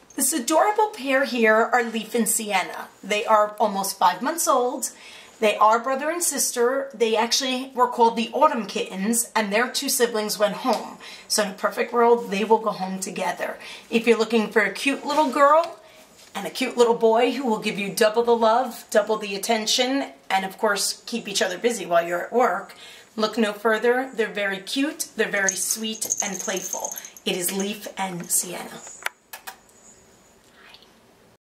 This adorable pair here are Leif and Sienna. They are almost 5 months old. They are brother and sister. They actually were called the Autumn Kittens, and their two siblings went home. So in a perfect world, they will go home together. If you're looking for a cute little girl and a cute little boy who will give you double the love, double the attention, and of course keep each other busy while you're at work, look no further. They're very cute, they're very sweet and playful. It is Leif and Sienna.